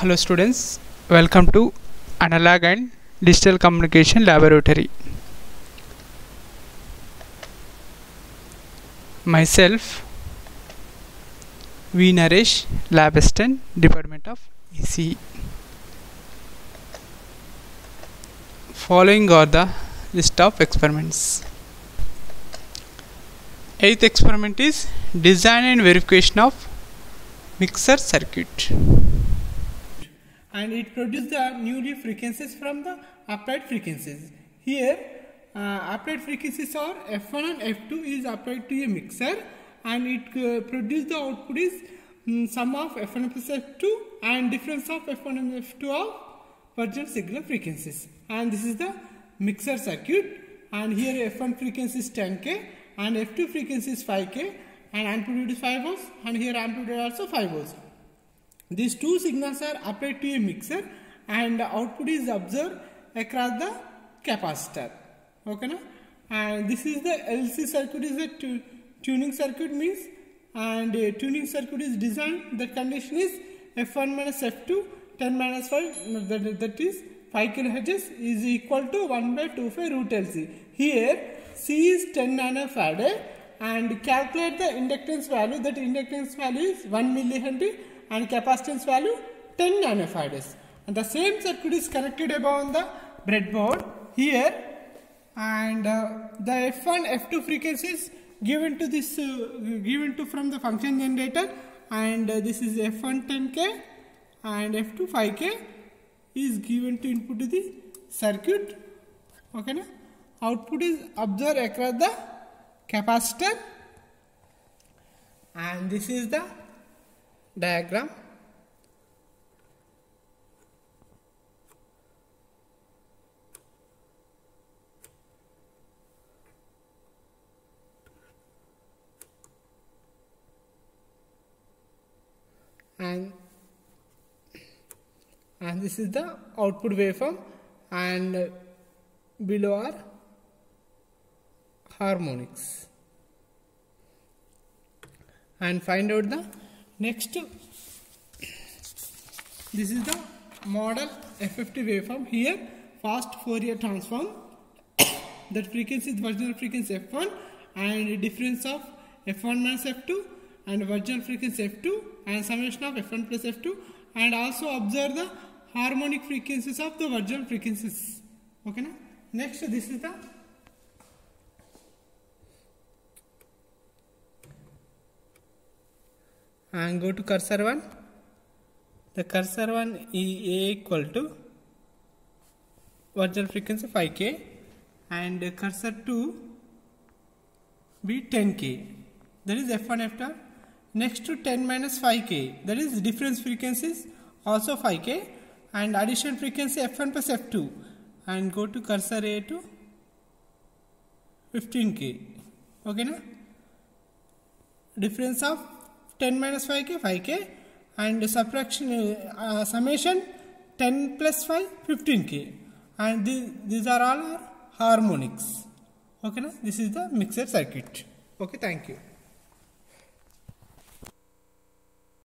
Hello students, welcome to Analog and Digital Communication Laboratory. Myself V. Naresh, Lab Assistant, Department of ECE. Following are the list of experiments. 8th experiment is design and verification of mixer circuit. And it produces the newly frequencies from the applied frequencies. Here applied frequencies are F1 and F2 is applied to a mixer, and it produces the output is sum of F1 plus F2 and difference of F1 and F2 of original signal frequencies. And this is the mixer circuit, and here F1 frequency is 10K and F2 frequency is 5K and amplitude is 5 volts, and here amplitude also 5 volts. These two signals are applied to a mixer and the output is observed across the capacitor. Okay, na? And this is the LC circuit, is a tuning circuit means, and tuning circuit is designed. The condition is F1 minus F2 10 minus 5, that is 5 kHz is equal to 1 by 2 pi root LC. Here C is 10 nanofarad, and calculate the inductance value. That inductance value is 1 millihenry and capacitance value 10 nanofarads. And the same circuit is connected above the breadboard here, and the F1 F2 frequencies given to this from the function generator, and this is F1 10K and F2 5K is given to input to the circuit. Okay, na? Output is observed across the capacitor, and this is the diagram. And this is the output waveform, and below are harmonics. And find out the next. This is the model FFT waveform. Here fast Fourier transform. That frequency is original frequency F1 and difference of F1 minus F2 and original frequency F2 and summation of F1 plus F2, and also observe the harmonic frequencies of the original frequencies. Okay, na? Next, this is the and go to cursor 1. The cursor 1 is A equal to original frequency 5K, and cursor 2 be 10K, that is F1 F2. Next to 10 minus 5K, that is difference frequencies also 5K, and addition frequency F1 plus F2, and go to cursor A to 15K. Okay, na? Difference of 10 minus 5K 5K, and subtraction summation 10 plus 5 15K, and these are all harmonics. Okay, na? This is the mixer circuit. Okay, thank you.